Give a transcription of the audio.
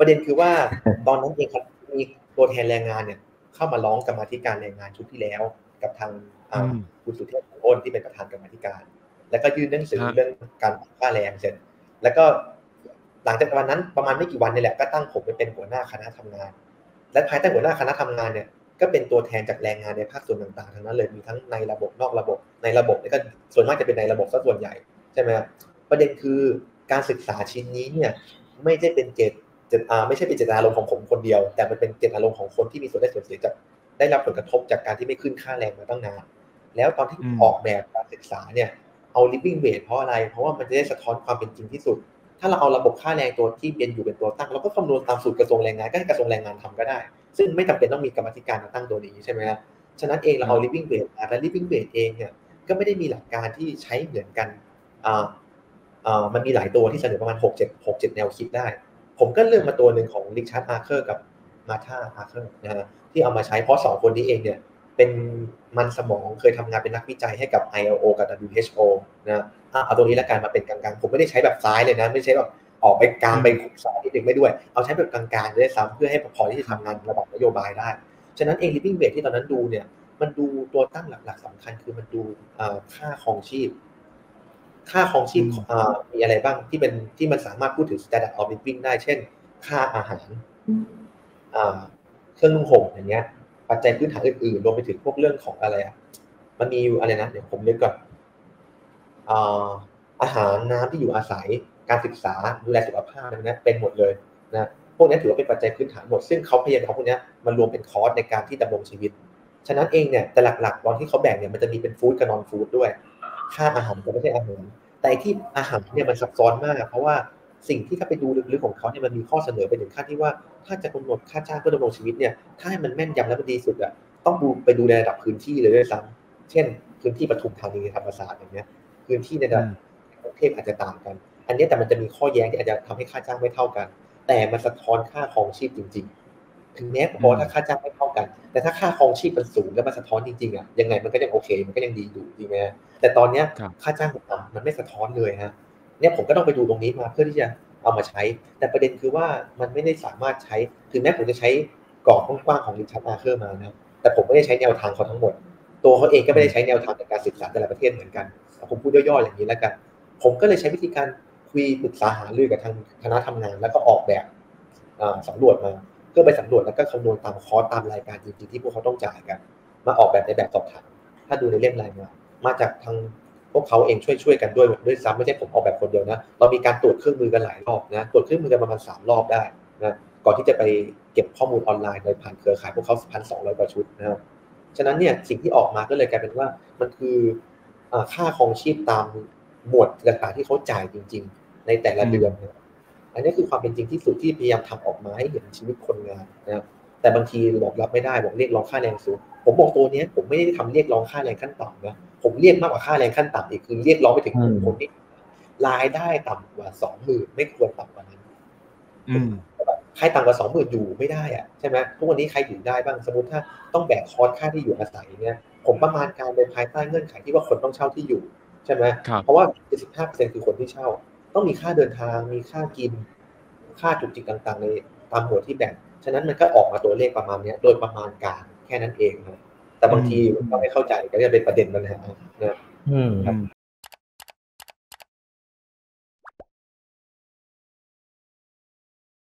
ประเด็นคือว่าตอนนั้นเองครับมีตัวแทนแรงงานเนี่ยเข้ามาร้องกรรมาธิการแรงงานชุดที่แล้วกับทางคุณสุเทพ อ้นที่เป็นประธานกรรมาธิการแล้วก็ยื่นหนังสือเรื่องการค่าแรงเสร็จแล้วก็หลังจากวันนั้นประมาณไม่กี่วันนี่แหละก็ตั้งผมไปเป็นหัวหน้าคณะทำงานและภายใต้หัวหน้าคณะทำงานเนี่ยก็เป็นตัวแทนจากแรงงานในภาคส่วนต่างๆทั้งนั้นเลยมีทั้งในระบบนอกระบบในระบบนี่ก็ส่วนมากจะเป็นในระบบซะส่วนใหญ่ใช่ไหมครับประเด็นคือการศึกษาชิ้นนี้เนี่ยไม่ใช่เป็นไม่ใช่เป็นเจตนารมณ์ของผมคนเดียวแต่มันเป็นเจตนารมณ์ของคนที่มีส่วนได้ส่วนเสียจากได้รับผลกระทบจากการที่ไม่ขึ้นค่าแรงมาตั้งนานแล้วตอนที่ออกแบบการศึกษาเนี่ยเอา living wage เพราะอะไรเพราะว่ามันจะได้สะท้อนความเป็นจริงที่สุดถ้าเราเอาระบบค่าแรงตัวที่เป็นอยู่เป็นตัวตั้งเราก็คำนวณตามสูตรกระทรวงแรงงานก็ให้กระทรวงแรงงานทำก็ได้ซึ่งไม่จำเป็นต้องมีกรรมธิการมาตั้งตัวนี้ใช่ไหมครับฉะนั้นเองเราเอา living wage และ living wage เองเนี่ยก็ไม่ได้มีหลักการที่ใช้เหมือนกันมันมีหลายตัวที่เสนอประมาณ6-7 แนวคิดได้ผมก็เลือกมาตัวหนึ่งของริชาร์ดอาร์เคอร์กับมาธาอาร์เคอร์นะฮะที่เอามาใช้เพราะ2คนนี้เองเนี่ยเป็นมันสมองเคยทำงานเป็นนักวิจัยให้กับ ILO กับ WHO นะเอาตรงนี้ละกันมาเป็นกลางๆผมไม่ได้ใช้แบบซ้ายเลยนะไม่ใช่แบบออกไปกลางไปซ้ายนิดนึงไม่ด้วยเอาใช้แบบกลางๆด้วยซ้ำเพื่อให้พอที่จะทำงานระดับนโยบายได้ฉะนั้นเอง living wage ที่ตอนนั้นดูเนี่ยมันดูตัวตั้งหลักๆสำคัญคือมันดูค่าครองชีพมีอะไรบ้างที่มันสามารถพูดถึง standard of living ได้เช่นค่าอาหารเครื่องนุ่งห่มอย่างเงี้ยปัจจัยพื้นฐานอื่นๆรวมไปถึงพวกเรื่องของอะไรมันมีอยู่อะไรนะเดี๋ยวผมนึกก่อนอาหารน้ำที่อยู่อาศัยการศึกษาดูแลสุขภาพอะไรนี้เป็นหมดเลยนะพวกนี้ถือว่าเป็นปัจจัยพื้นฐานหมดซึ่งเขาพยายามเอาพวกนี้มันรวมเป็นคอร์สในการที่ดำรงชีวิตฉะนั้นเองเนี่ยแต่หลักๆตอนที่เขาแบ่งเนี่ยมันจะมีเป็นฟู้ดกับนอนฟู้ดด้วยค่าอาหารก็ไม่ใช่อาหารแต่ที่อาหารเนี่ยมันซับซ้อนมากเพราะว่าสิ่งที่ถ้าไปดูลึกๆของเขาเนี่ยมันมีข้อเสนอไปถึงขั้นที่ว่าถ้าจะกำหนดค่าจ้างเพื่อดำรงชีวิตเนี่ยถ้าให้มันแม่นยำและมันดีสุดต้องไปดูในระดับพื้นที่เลยด้วยซ้ำเช่นพื้นที่ปทุมธานีธรรมศาสตร์อย่างเงี้ยพื้นที่ในระดับกรุงเทพอาจจะต่างกันอันนี้แต่มันจะมีข้อแย้งที่อาจจะทำให้ค่าจ้างไม่เท่ากันแต่มันสะท้อนค่าครองชีพจริงๆถึงแม้พอถ้าค่าจ้างไม่เท่ากันแต่ถ้าค่าครองชีพมันสูงแล้วมันสะท้อนจริงๆยังไงมันก็ยังโอเคมันก็ยังดีอยู่จริงไหมแต่ตอนนี้ค่าจ้างมันไม่สะท้อนเลยฮะเนี่ยผมก็ต้องไปดูตรงนี้มาเพื่อที่จะเอามาใช้แต่ประเด็นคือว่ามันไม่ได้สามารถใช้ถึงแม้ผมจะใช้กรอบกว้างๆของริชาร์ดอาร์เคอร์มานะแต่ผมไม่ได้ใช้แนวทางเขาทั้งหมดตัวเขาเองก็ไม่ได้ใช้แนวทางในการศึกษาแต่ละประเทศเหมือนกันผมพูดย่อๆอย่างนี้แล้วกันผมก็เลยใช้วิธีการคุยปรึกษาหารือกับทางคณะทำงานแล้วก็ออกแบบสำรวจมาเพื่อไปสำรวจแล้วก็คำนวณตามคอร์สตามรายการจริงๆที่พวกเขาต้องจ่ายกันมาออกแบบในแบบสอบถามถ้าดูในเล่มรายงานมาจากทางพวกเขาเองช่วยกันด้วยซ้ำไม่ใช่ผมออกแบบคนเดียวนะเรามีการตรวจเครื่องมือกันหลายรอบนะตรวจเครื่องมือกันประมาณ3 รอบได้นะก่อนที่จะไปเก็บข้อมูลออนไลน์โดยผ่านเครือข่ายพวกเขา 1,200 กว่าชุดนะครับฉะนั้นเนี่ยสิ่งที่ออกมาก็เลยกลายเป็นว่ามันคือค่าครองชีพตามหมวดต่างๆที่เขาจ่ายจริงๆในแต่ละเดือนอันนี้คือความเป็นจริงที่สุดที่พยายามทำออกมาให้เห็นชีวิตคนงานนะครับแต่บางทีบอกรับไม่ได้บอกเรียกร้องค่าแรงสูงผมบอกตัวนี้ผมไม่ได้ทำเรียกร้องค่าแรงขั้นต่ำนะผมเรียกมากกว่าค่าแรงขั้นต่ำอีกคือเรียกร้องไปถึงคนที่รายได้ต่ำกว่า 20,000 ไม่ควรต่ำกว่านั้นใครต่ำกว่า 20,000 อยู่ไม่ได้อะใช่ไหมทุกวันนี้ใครอยู่ได้บ้างสมมติถ้าต้องแบกคอร์สค่าที่อยู่อาศัยเนี่ยผมประมาณการโดยภายใต้เงื่อนไขที่ว่าคนต้องเช่าที่อยู่ใช่ไหมเพราะว่า 75% คือคนที่เช่าต้องมีค่าเดินทางมีค่ากินค่าจุกจิกต่างๆในตามหัวที่แบ่งฉะนั้นมันก็ออกมาตัวเลขประมาณนี้โดยประมาณการแค่นั้นเองนะแต่บางทีก็ไม่เข้าใจก็จะเป็นประเด็นปัญหานะ